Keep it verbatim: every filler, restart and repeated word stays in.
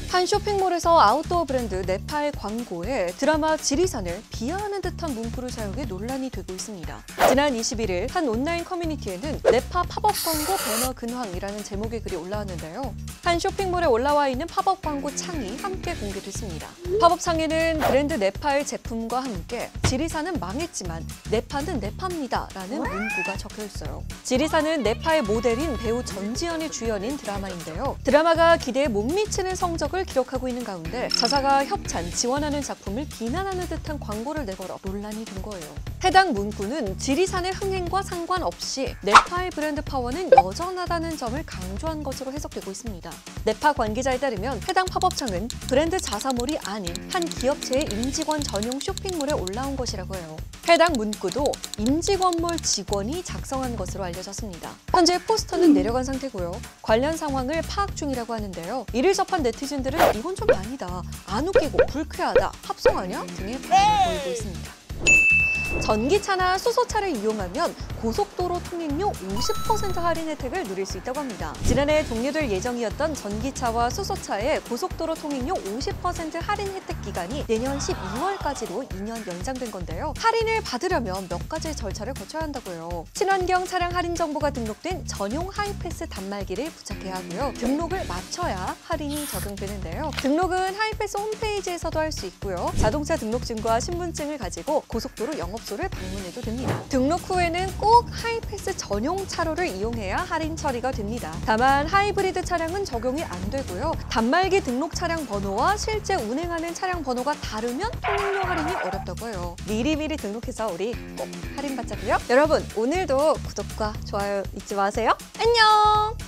한 쇼핑몰에서 아웃도어 브랜드 네파의 광고에 드라마 지리산을 비하하는 듯한 문구를 사용해 논란이 되고 있습니다. 지난 이십일 일 한 온라인 커뮤니티에는 네파 팝업 광고 배너 근황이라는 제목의 글이 올라왔는데요. 한 쇼핑몰에 올라와 있는 팝업 광고 창이 함께 공개됐습니다. 팝업 창에는 브랜드 네파의 제품과 함께 지리산은 망했지만 네파는 네파입니다 라는 문구가 적혀 있어요. 지리산은 네파의 모델인 배우 전지현이 주연인 드라마인데요. 드라마가 기대에 못 미치는 성적을 기록하고 있는 가운데 자사가 협찬, 지원하는 작품을 비난하는 듯한 광고를 내걸어 논란이 된 거예요. 해당 문구는 지리산의 흥행과 상관없이 네파의 브랜드 파워는 여전하다는 점을 강조한 것으로 해석되고 있습니다. 네파 관계자에 따르면 해당 팝업창은 브랜드 자사몰이 아닌 한 기업체의 임직원 전용 쇼핑몰에 올라온 것이라고 해요. 해당 문구도 임직원몰 직원이 작성한 것으로 알려졌습니다. 현재 포스터는 내려간 상태고요. 관련 상황을 파악 중이라고 하는데요. 이를 접한 네티즌들은 이건 좀 아니다, 안 웃기고 불쾌하다, 합성하냐 등의 반응을 보이고 있습니다. 전기차나 수소차를 이용하면 고속도로 통행료 오십 퍼센트 할인 혜택을 누릴 수 있다고 합니다. 지난해 종료될 예정이었던 전기차와 수소차의 고속도로 통행료 오십 퍼센트 할인 혜택 기간이 내년 십이월까지로 이 년 연장된 건데요. 할인을 받으려면 몇 가지 절차를 거쳐야 한다고요. 친환경 차량 할인 정보가 등록된 전용 하이패스 단말기를 부착해야 하고요. 등록을 마쳐야 할인이 적용되는데요. 등록은 하이패스 홈페이지에서도 할 수 있고요. 자동차 등록증과 신분증을 가지고 고속도로 영업소를 방문해도 됩니다. 등록 후에는 꼭 하이패스 전용 차로를 이용해야 할인 처리가 됩니다. 다만 하이브리드 차량은 적용이 안 되고요. 단말기 등록 차량 번호와 실제 운행하는 차량 번호가 다르면 통행료 할인이 어렵다고 해요. 미리미리 등록해서 우리 꼭 할인받자고요. 여러분, 오늘도 구독과 좋아요 잊지 마세요. 안녕!